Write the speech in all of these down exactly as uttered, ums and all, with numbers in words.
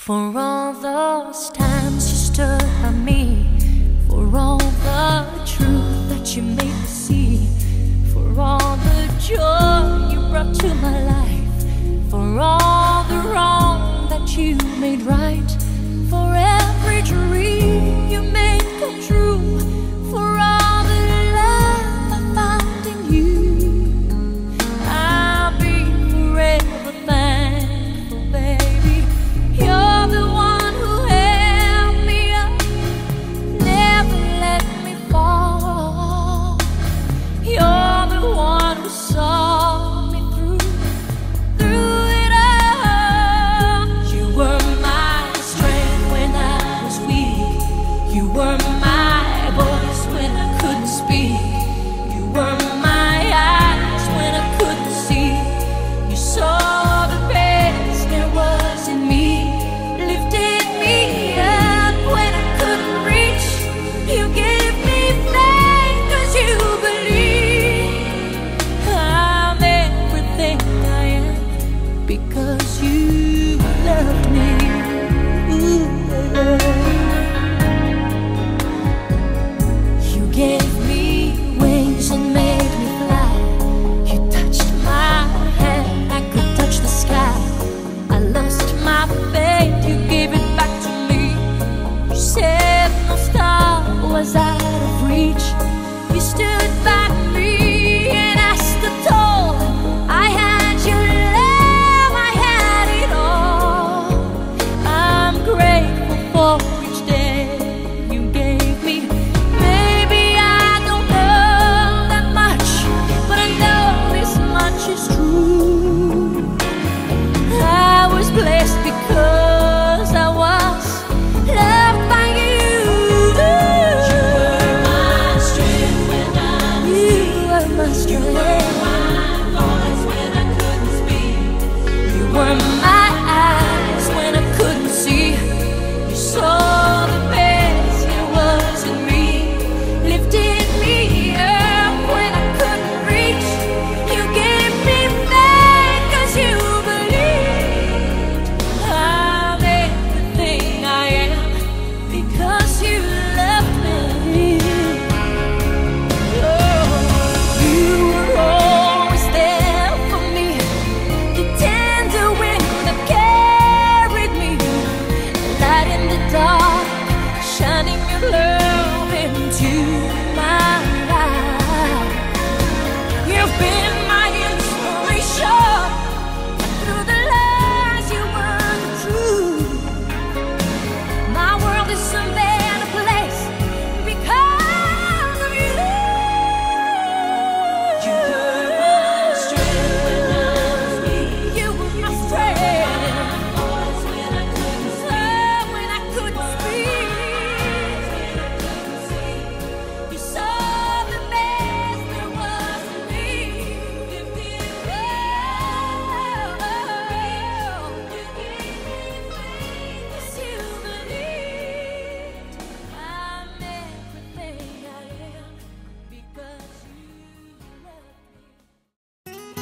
For all those times you stood by me, for all the truth that you made me see, for all the joy you brought to my life, for all the wrong that you made right, for every dream you made come true, for all the love I found in you, I'll be forever thankful, baby. You're the one who held me up, never let me fall. You're the one who saw me through, through it all. You were my strength when I was weak. You were my voice when I couldn't speak. You were my eyes when I couldn't see. You saw the best there was in me, lifted me up when I couldn't reach. You gave me faith 'cause you believe I'm everything I am because you loved me. Ooh, you gave me wings and made me fly. You touched my hand, I could touch the sky. I lost my faith, you gave it back to me. You said no star was out of reach. You stood by me and I stood tall. I had your love, I had it all. I'm grateful for each day you gave me. Maybe I don't know that much, but I know this much is true. I was blessed because I was loved by you. You were my strength when I was weak. You were my strength. You were my voice when I couldn't speak. You were my eyes when I couldn't see. You saw the best there was in me, lifted me up when I couldn't reach. You gave me faith 'cause you believed I'm everything I am because you loved me. Oh, you were always there for me, the tender wind that carried me, light in the dark, shining your love into my life. You've been my inspiration through the lies you were the truth. My world is a better place because of you. You were my strength when I was weak. You were my strength. Voice when I couldn't speak. When I couldn't speak. You saw the best there was in me. Lifted me up. You gave me faith 'cause you believed I'm everything I am because you loved me.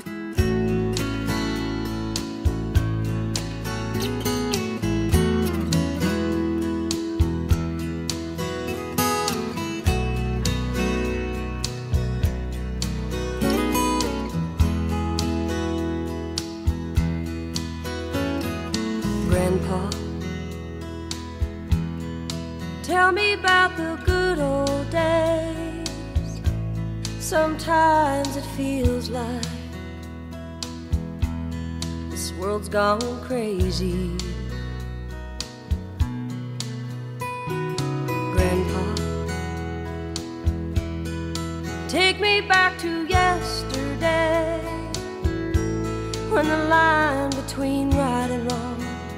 Grandpa, tell me about the good old days. Sometimes it feels like this world's gone crazy. Grandpa, take me back to yesterday, when the line between right and wrong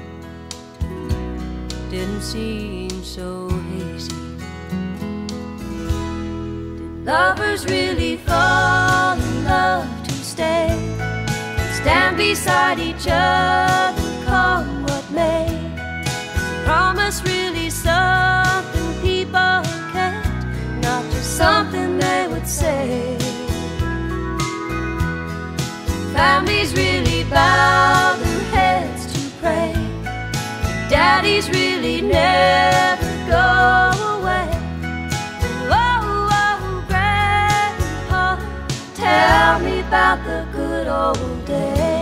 didn't seem so hazy. Did lovers really fall in love to stay, stand beside each other, come what may? Is promise really something people can't, not just something they would say? Families really bow their heads to pray, Daddies really never go away. Oh, oh, Grandpa, tell me about the good old days.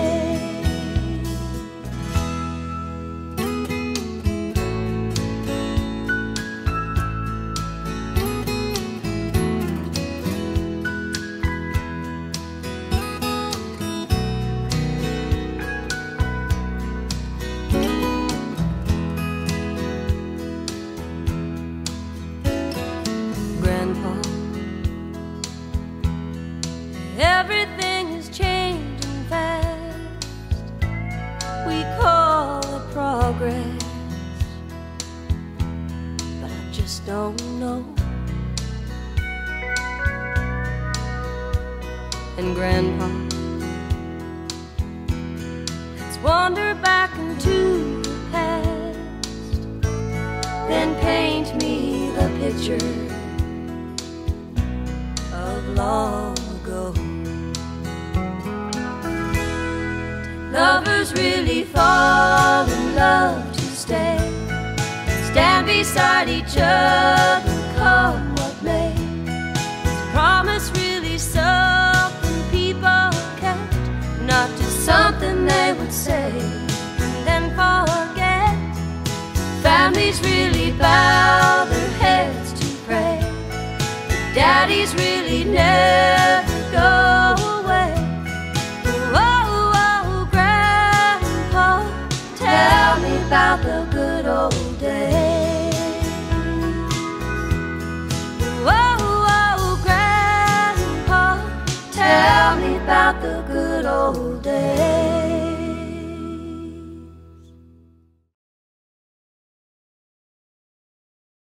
Everything is changing fast. We call it progress, but I just don't know. And Grandpa, let's wander back into the past, then paint me the picture of long ago. Lovers really fall in love to stay, stand beside each other, come what may. Is promise really something people kept, not just something they would say and then forget? Families really bow their heads to pray, daddies really never go away. Tell me about the good old days. Oh, oh, Grandpa, tell me about the good old days.